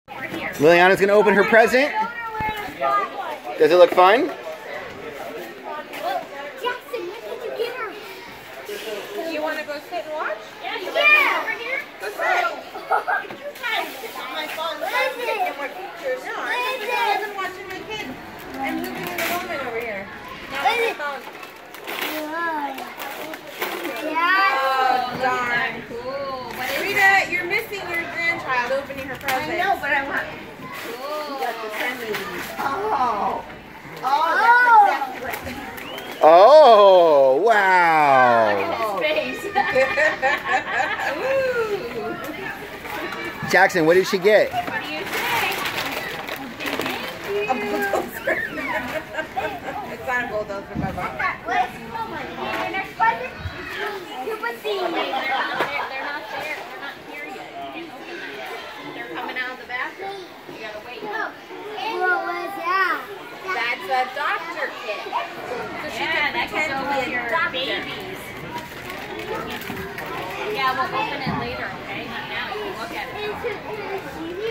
Liliana's going to open her present. Does it look fun? Jackson, when did you get her? Do you want to go sit and watch? Yeah. Over here? Go sit. My phone. No, I wasn't watching my kid. I'm living in the moment over here. Now my phone. Oh, darn. Cool. What is Rita, you're missing your grandchild opening her present. I know, but I want. You got to send me these. Oh. That's exactly right. Oh, wow. Look at his face. Jackson, what did she get? What do you say? A bulldozer. It's not a bulldozer, Bubba. They're not there. They're not there. They're not here yet. You can't open that yet. They're coming out of the bathroom. You gotta wait. What was that? That's a doctor kit. So she Yeah, can that pretend can to go be with a your doctor. babies. Yeah, we'll open it later, okay? Not now. You can look at it.